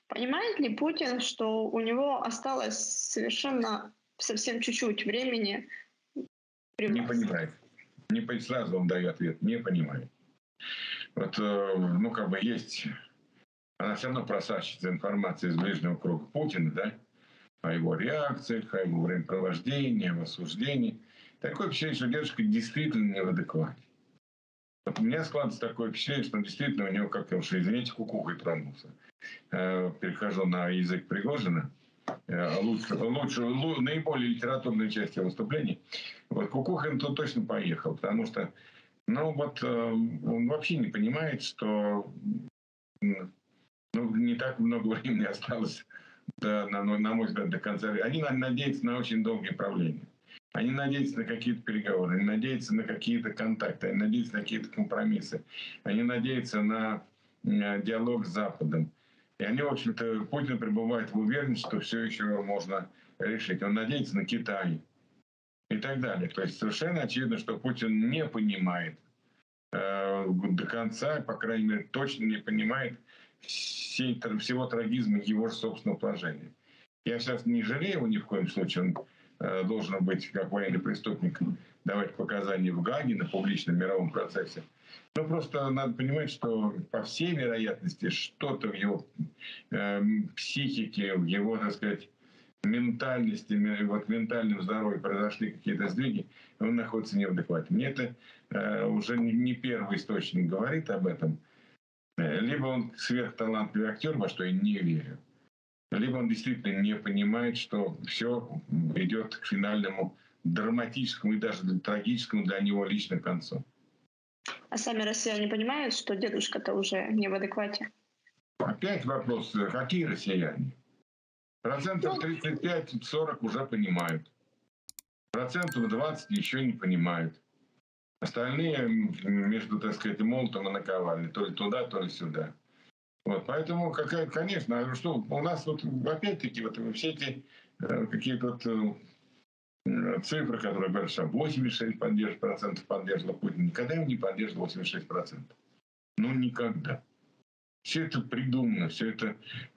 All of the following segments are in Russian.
Понимает ли Путин, что у него осталось совершенно совсем чуть-чуть времени при Не власти? понимает. Сразу вам даю ответ. Не понимает. Вот, есть... Она все равно просачивается информация из ближнего круга Путина, да? О его реакциях, о его времяпровождении, о осуждении. Такое впечатление, что дедушка действительно не в адеквате. Вот у меня складывается такое впечатление, что он действительно у него, как уж, извините, кукухой тронулся. Перехожу на язык Пригожина. Наиболее литературной части выступлений. Вот Кукухин тут точно поехал, потому что он вообще не понимает, что не так много времени осталось, на мой взгляд, до конца. Они надеются на очень долгие правления. Они надеются на какие-то переговоры, они надеются на какие-то контакты, они надеются на какие-то компромиссы. Они надеются на диалог с Западом. И они, в общем-то, Путин пребывает в уверенности, что все еще можно решить. Он надеется на Китай и так далее. То есть совершенно очевидно, что Путин не понимает до конца, по крайней мере, точно не понимает всего трагизма его же собственного положения. Я сейчас не жалею его ни в коем случае. Он должен быть, как военный преступник, давать показания в Гааге на публичном мировом процессе. Но просто надо понимать, что по всей вероятности что-то в его психике, в его, так сказать, ментальности, ментальном здоровье произошли какие-то сдвиги, он находится не в адеквате. Мне это уже не первый источник говорит об этом. Либо он сверхталантливый актер, во что я не верю, либо он действительно не понимает, что все идет к финальному драматическому и даже трагическому для него лично концу. А сами россияне понимают, что дедушка-то уже не в адеквате? Опять вопрос, какие россияне? Процентов 35-40 уже понимают. Процентов 20 еще не понимают. Остальные между, так сказать, молотом и наковальней. То ли туда, то ли сюда. Вот, поэтому, конечно, что у нас вот опять-таки вот все эти какие-то цифры, которые говорят, что 86% поддерживало Путина, никогда его не поддерживало 86%. Ну, никогда. Все это придумано, все это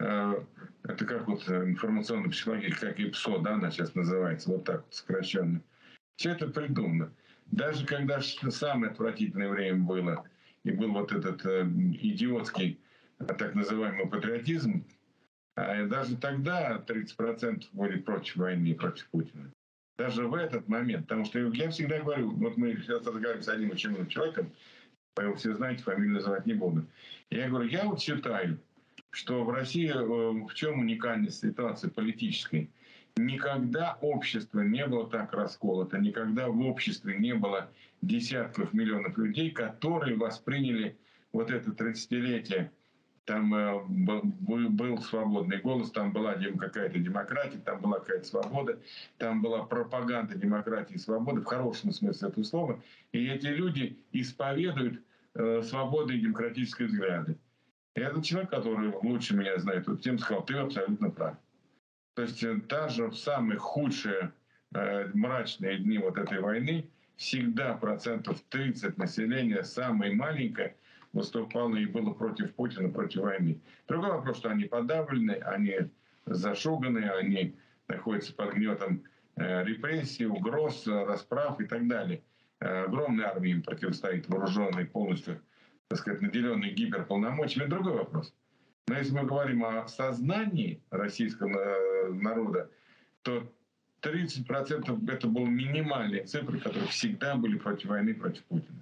как вот информационная психология, как ИПСО, да, она сейчас называется, вот так вот сокращенно. Все это придумано. Даже когда самое отвратительное время было, и был вот этот идиотский так называемый патриотизм, даже тогда 30% были против войны и против Путина. Даже в этот момент. Потому что я всегда говорю, вот мы сейчас разговариваем с одним очень умным человеком, вы его все знаете, фамилию называть не буду. Я говорю, я вот считаю, что в России в чем уникальность ситуации политической? Никогда общество не было так расколото, никогда в обществе не было десятков миллионов людей, которые восприняли вот это 30-летие. Там был свободный голос, там была какая-то демократия, там была какая-то свобода, там была пропаганда демократии и свободы в хорошем смысле этого слова. И эти люди исповедуют свободные демократические взгляды. И этот человек, который лучше меня знает, вот тем сказал, ты абсолютно прав. То есть даже в самые худшие мрачные дни вот этой войны всегда процентов 30 населения, самое маленькое, выступало и было против Путина, против войны. Другой вопрос, что они подавлены, они зашуганы, они находятся под гнетом репрессий, угроз, расправ и так далее. Огромная армия им противостоит, вооруженная, полностью, так сказать, наделенная гиперполномочиями. Другой вопрос. Но если мы говорим о сознании российского народа, то 30% это были минимальные цифры, которые всегда были против войны, против Путина.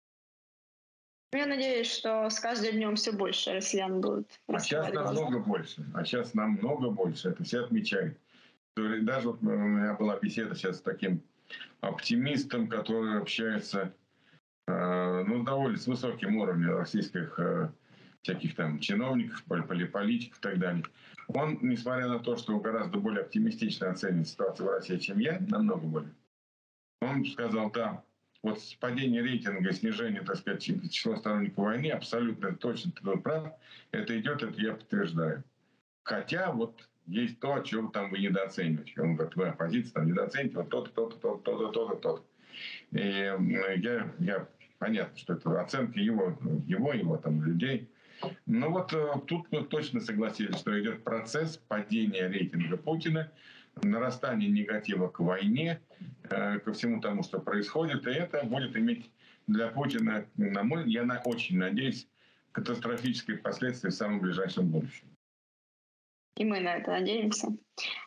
Я надеюсь, что с каждым днем все больше россиян будут Сейчас раскрывать глаза. намного больше. Это все отмечают. Даже вот у меня была беседа сейчас с таким оптимистом, который общается довольно с высоким уровнем российских всяких там чиновников, политиков и так далее. Он, несмотря на то, что гораздо более оптимистично оценивает ситуацию в России, чем я, намного более, он сказал, да, вот падение рейтинга, снижение, так сказать, числа сторонников войны, абсолютно точно ты прав, это идет, это я подтверждаю. Хотя вот есть то, о чем там вы недооцениваете. Он говорит, вы оппозиция там недооцените вот то-то, то-то, то-то, то-то, то-то, то-то. И я понятно, что это оценка его там людей. Ну вот тут мы точно согласились, что идет процесс падения рейтинга Путина, нарастание негатива к войне, ко всему тому, что происходит. И это будет иметь для Путина, я очень надеюсь, катастрофические последствия в самом ближайшем будущем. И мы на это надеемся.